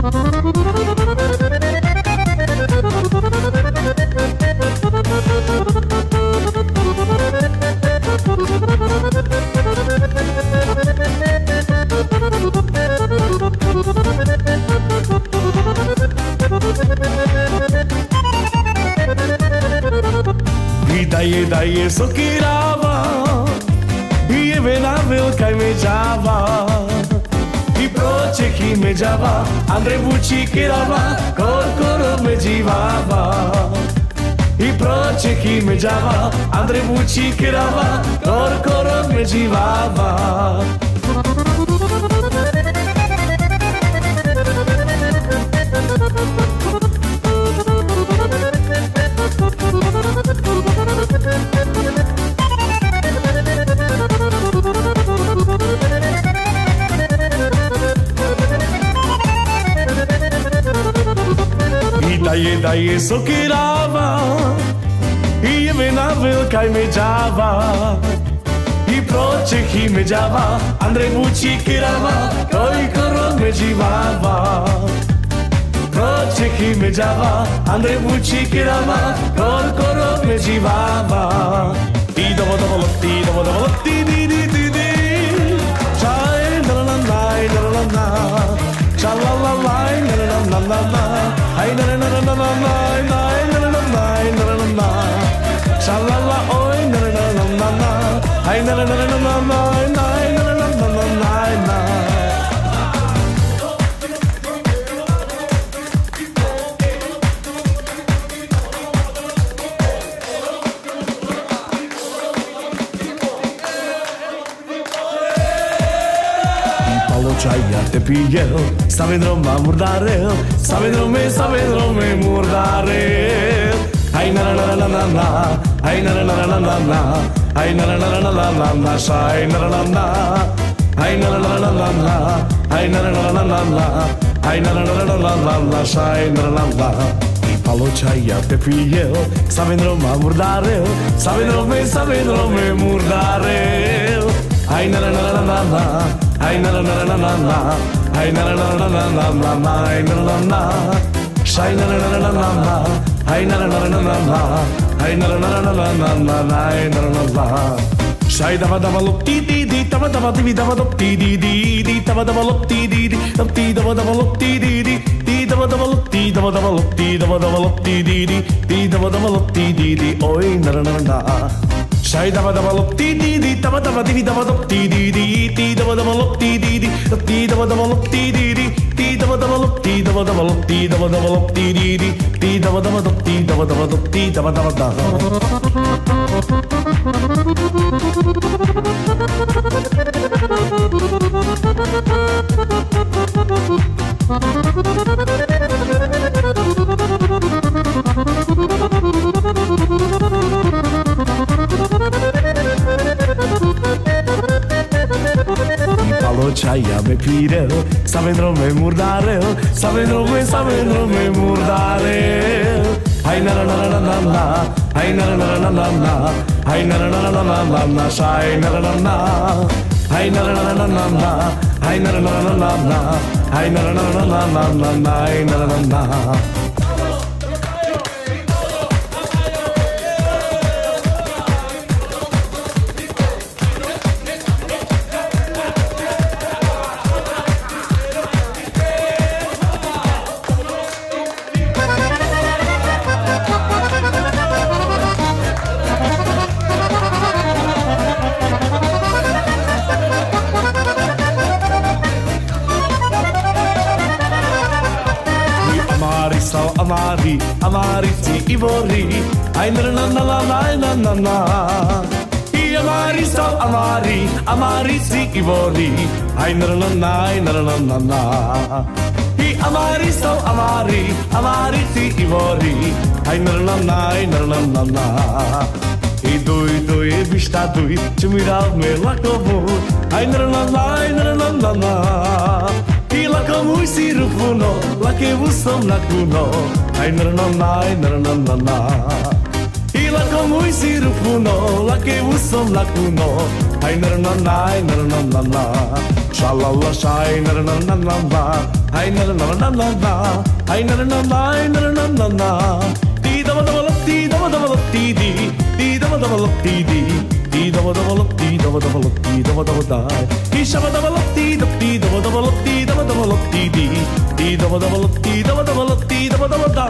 Daje sokirava i je venavel kaj međava i proček i međava Andre vuči kirava korkoro međivava i proček i međava Andre vuči kirava korkoro međivava Daje sokirava i je venavel kaj međava i proček i međava Andre vuči kirava korkoro međivava proček i međava Andre vuči kirava korkoro međivava i dovo ti di di di di čaj na na na na cha la la la na na na na ay na na na na na na na na na na cha la la oi na na na na na ay na na na na na na na na na Čaja te pijel, sa vedroma murdarel, sa vedrome murdarel. Aj na na na na na, aj na na na na na, aj na na na na na na, šaj na na na, aj na na na na na, aj na na na na na, aj na na na na na, šaj na na na. I palo čaja te pijel, sa vedroma murdarel, sa vedrome murdarel. Aj na na na na na na. Ay na na na na na na, ay na na na na na na na, ay na na na, shay na na na na na na, ay na na na na na na, ay na na na na na na na, ay na na na. Shay dava dava lop ti di di, dava dava di dava lop ti di di di, dava dava lop ti di di, lop ti dava dava lop ti di di, di dava dava lop ti dava dava lop ti dava dava lop ti di di, di dava dava lop ti di di, oy na na na na. Shay dava dava lop ti di di, dava dava di dava lop ti di di, di dava dava lop ti di di, di dava dava lop ti di di, di dava dava lop ti dava dava lop ti dava dava lop ti di di, di dava dava lop ti dava dava lop ti dava dava da. Čaja me pirel, sa vedrome murdarel, sa vedrome murdarel. Ay na na na na na na, ay na na na na na na, ay na na na na na na na, shay na na na na, ay na na na na na na, ay na na na na na na, ay na na na na na na na, ay na na na na. Amarici i vori, aj na na na na na na na. I amari stal amari, amarici i vori, aj na na na na na na. I amari stal amari, amarici i vori, aj na na na na na. I duj bišta duj, če mi ravme lakovu, aj na na na na na. I lako muj si rupuno, lake vusom na kuno, aj na na na na. I lako muj si rupuno, lake vusom na kuno, aj na na na na. Shalala shai na na na na na, hai na na na na na, hai na na na na na. Ti da da da ti da da da ti di, ti da da da ti di, ti da da da ti da da da ti da da da. Ti sha da da ti da ti da da da ti da da da ti di, ti da da da ti da da da ti da da da.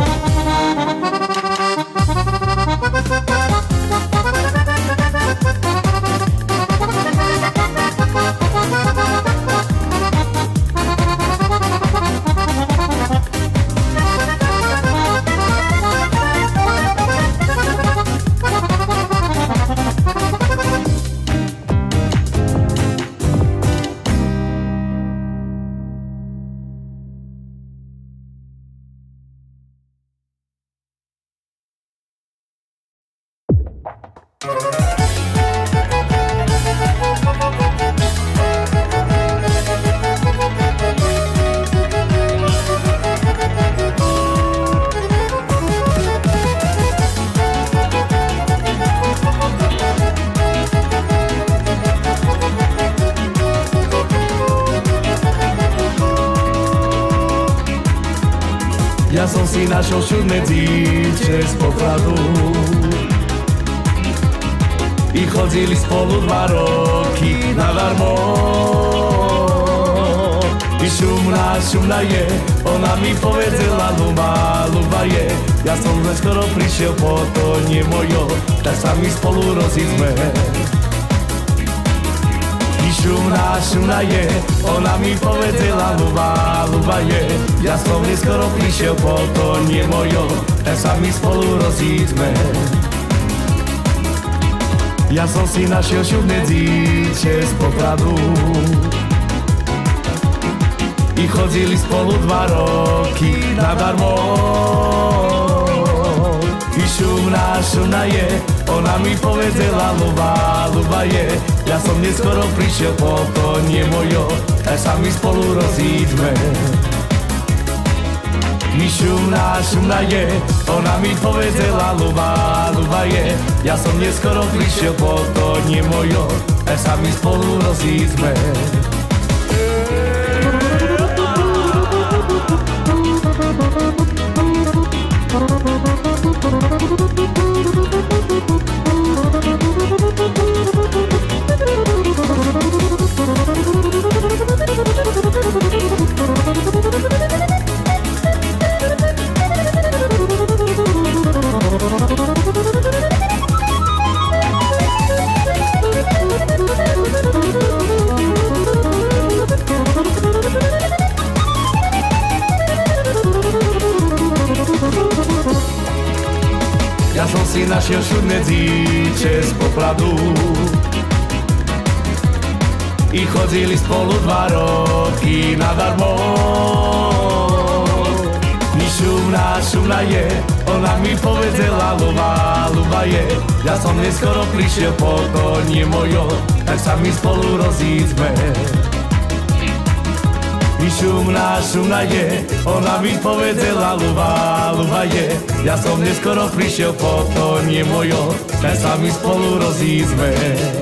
Ja som si našiel čudné dívče z Popradu i chodzili spolu 2 roky nadarmo. I šumná je, ona mi povedala ľuba je. Ja som len skoro prišiel po to nie mojo, tak sa mi spolu rozíďme. Šumná je, ona mi povedala ľuba je. Ja som neskoro prišiel po to nie mojo, tak sa mi spolu rozíďme. Ja som si našiel čudné dívče z Popradu i chodzili spolu 2 roky nadarmo. I šumná je, ona mi povedala ľuba je. Ja som neskoro prišiel po to nie mojo, tak sa mi spolu rozíďme. Mi šumná je, ona mi povedala ľuba je. Ja som neskoro prišiel po to nie mojo, tak sa mi spolu rozíďme. Ja som si našiel čudné dívče z Popradu i chodzili spolu 2 roky nadarmo. Mi šumná je, ona mi povedala ľuba je. Ja som neskoro prišiel po to nie mojo, tak sa mi spolu rozíďme. I šumná je, ona mi povedala ľuba je. Ja som neskoro prišiel po to nie mojo, tak sa mi spolu rozíďme.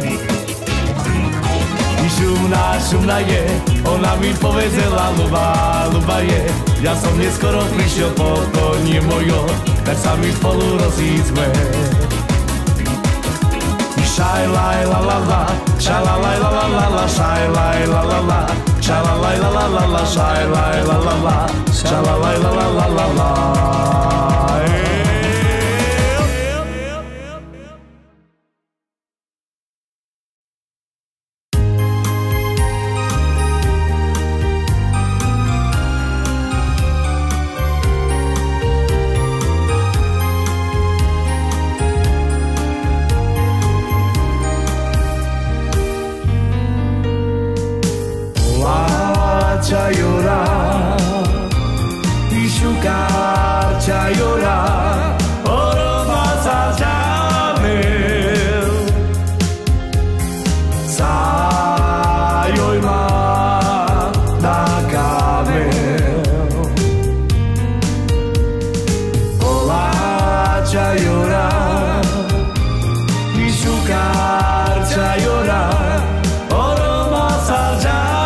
I šumná je, ona mi povedala ľuba je. Ja som neskoro prišiel po to nie mojo, tak sa mi spolu rozíďme. Shai la la la la, shala la la la la la, shai la la la la, shala la la la la la, shai la la la la, shala la la la la la la. Llorar y su carcha llorar oro más allá sayo y más da cabel olacha llorar y su carcha llorar oro más allá.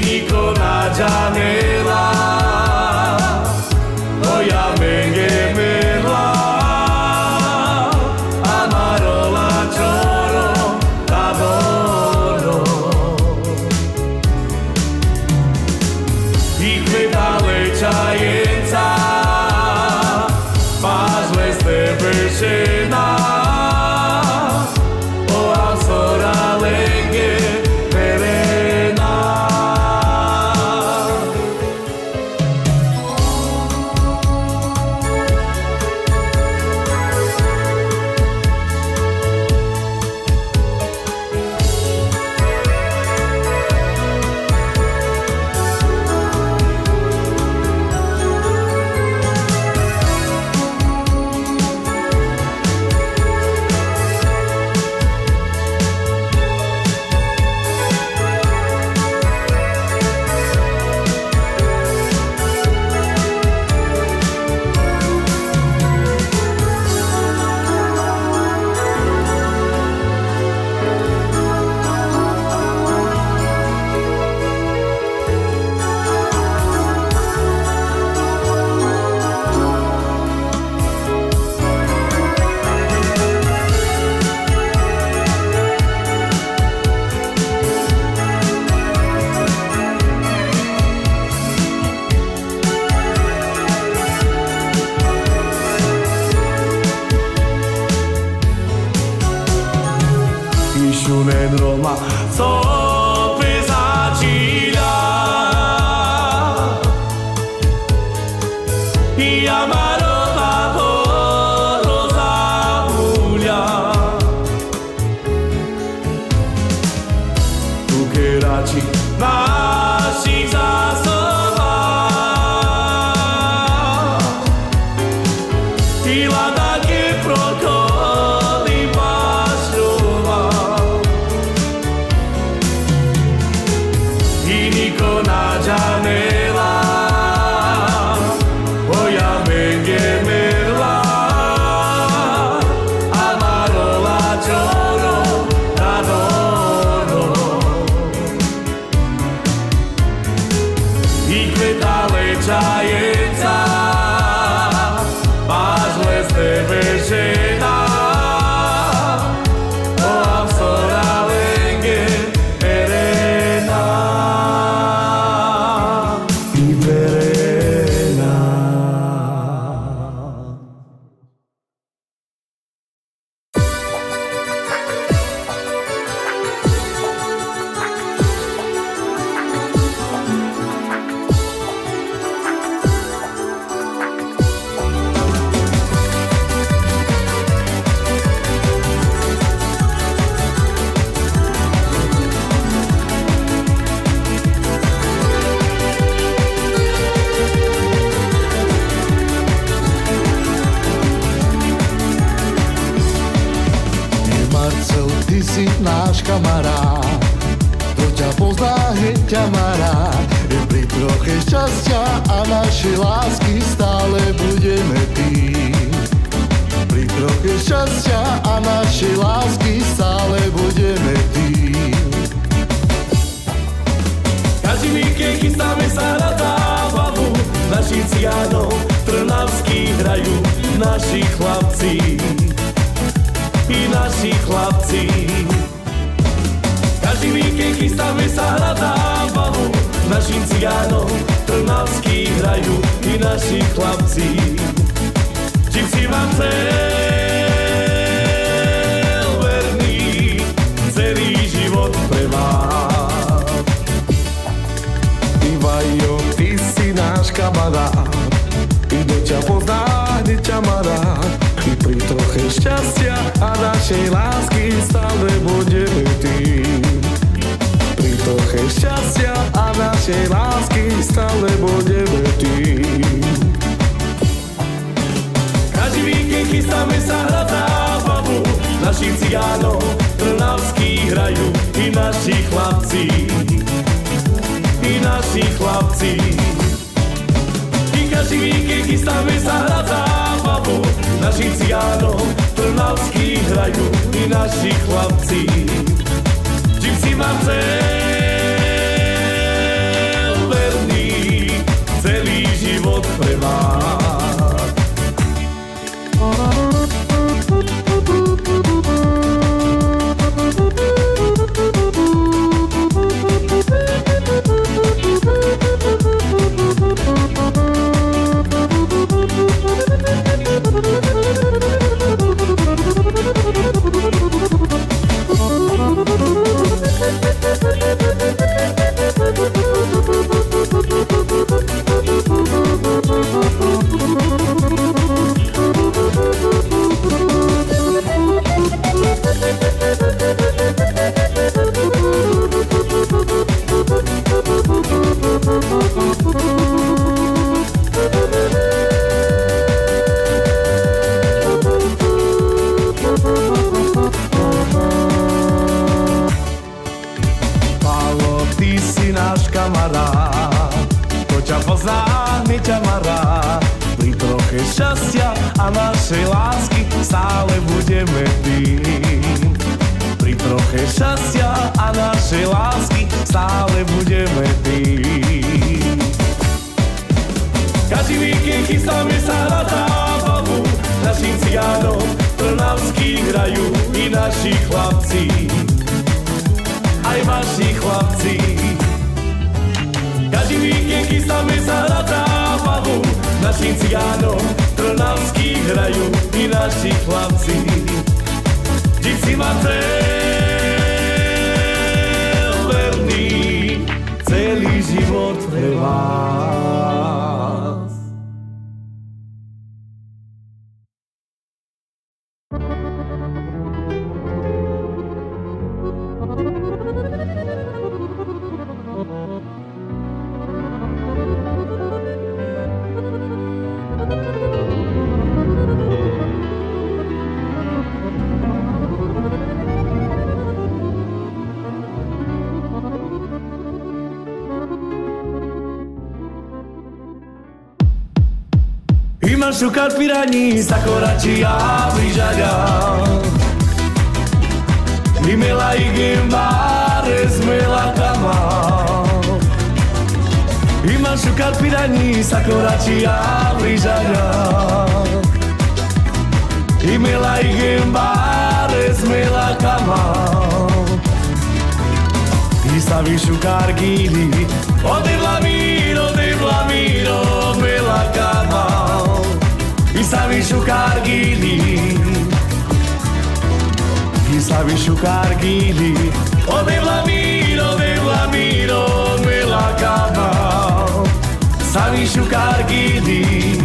Niko Najanela Moja mengemela Amarola Choro Tabono Ikvedale Chayenza Pazle Stebe Shena O Asora Lenge Perena Ishunen Roma Sopezacila I Amarova Rosa Julia Tu Keraci Našich zásobách I Ladake Prokoly Pašrova I Niko Najanela Moja mengemela Amarola Choro Tadono Ikvedale Chayenza Pazle Stebe Shena O Apsora Lenge Perena I Perena Marcel, ty si náš kamarát, kto ťa pozná, hneď ťa má rád. Je pri troche šťastia a našej lásky stále budeme tým. Pri troche šťastia a našej lásky stále budeme tým. Každý víkend chystáme sa na zábavu Naši ciánov trnavskí hrajú Naši chlapci I naši chlapci Každý víkend chystáme sa na zábavu Našim ciánom trnavskí hrajú I naši chlapci Čím si vám chcel verný Celý život pre vás Ivajo, ty si náš kamarát I kto ťa pozná, hneď ťa má rád I pri troche šťastia a našej lásky stále budeme tým. Pri troche šťastia a našej lásky stále budeme tým. Každý víkend chystáme sa hrať zábavu Naši cigánov trnavskí hrajú I naši chlapci I naši chlapci I každý víkend chystáme sa hrať zábavu Naši cigánov trnavskí hrajú I naši chlapci Čím si mám chcel Pálo, ty si náš kamarát, to ťa pozná, hneď ťa má rád. Pri troche šťastia a našej lásky stále budeme tým. Pri troche šťastia a našej lásky stále budeme tým. Každý víkend chystáme sa na zábavu, našim cigánom trnavských hrajú i naši chlapci, aj vaši chlapci. Každý víkend chystáme sa na zábavu, našim cigánom trnavských hrajú i naši chlapci. Vždy si ma cel verný, celý život pre vás. Iman šukar piraní, sakorači a bližaďa. Imela i gembare, smela kamal. Iman šukar piraní, sakorači a bližaďa. Imela i gembare, smela kamal. Isavi šukar gili, ode vlamiro, mela kamal. Isavi šukar gili, Isavi šukar gili, ode vlamiro, mela kamal. Isavi šukar gili,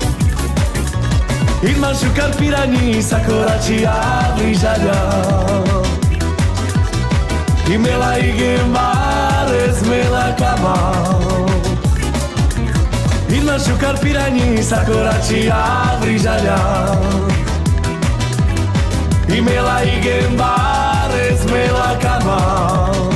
Iman šukar piraní, sakorači a bližaďa. Imela i gembare, smela kamal. Iman šukar piraní, sakorači a bližaďa. Imela i gembare, smela kamal.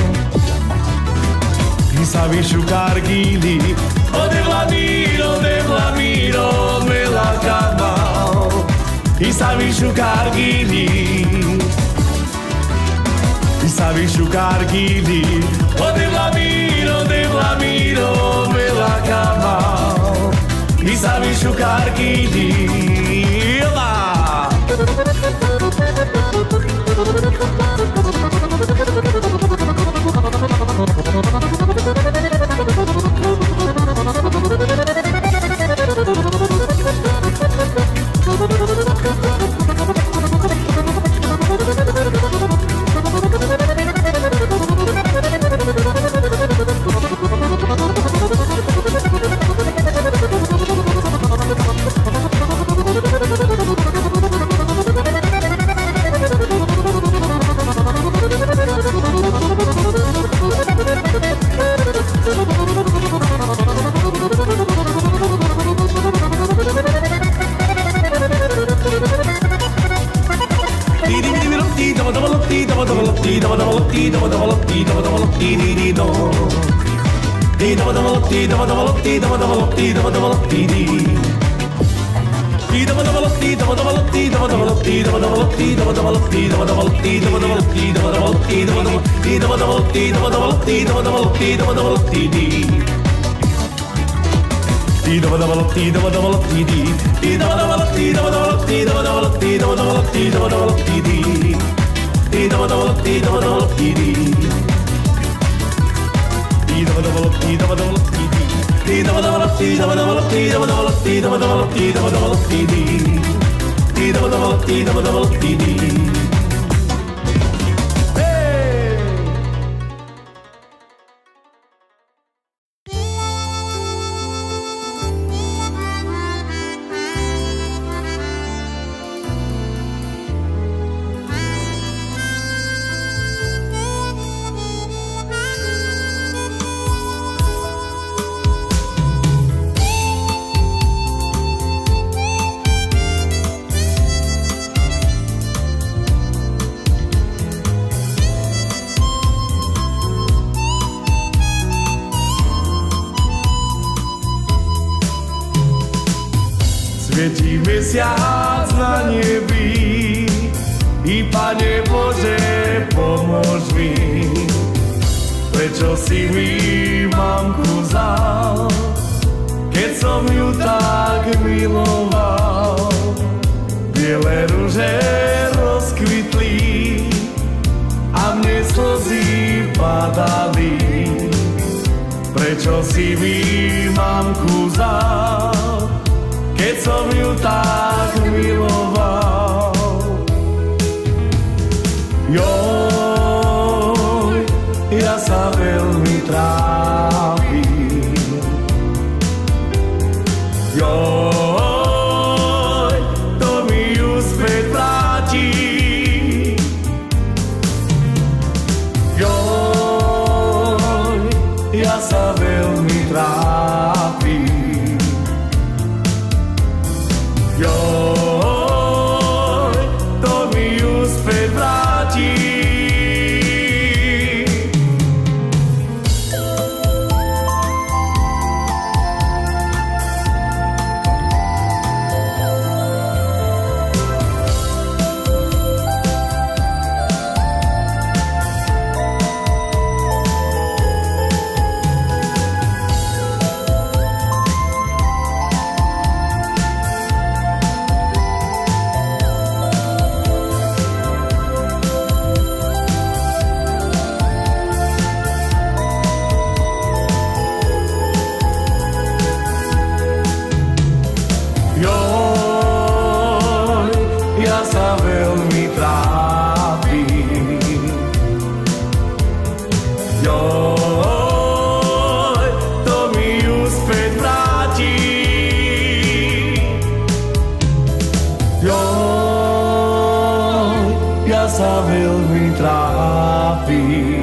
Isavi šukar gili, ode vlamiro, mela kamal. Isavi šukar gili, Isavi šukar gili, ode vlamiro, mela kamal. Isavi šukar gili, Svietí mesiac na nebi i Pane Bože, pomôž mi. Prečo si mi mamku vzal, keď som ju tak miloval? Biele ruže rozkvitli a mne slzy padali. Prečo si mi mamku vzal, keď som ju tak miloval? Joj, ja sa veľmi trápim. Joj, to mi ju späť vráti. Joj, ja sa veľmi trápim. Joj, to mi ju späť vráti. Ja sa veľmi trápim. Joj, to mi ju späť vráti. Joj, ja sa veľmi trápim.